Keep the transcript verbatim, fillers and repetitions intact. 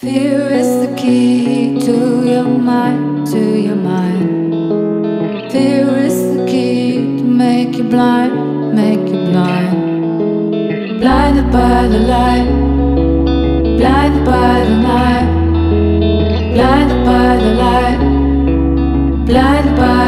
Fear is the key to your mind, to your mind. Fear is the key to make you blind, make you blind. Blinded by the light, blinded by the night, blinded by the light, blinded by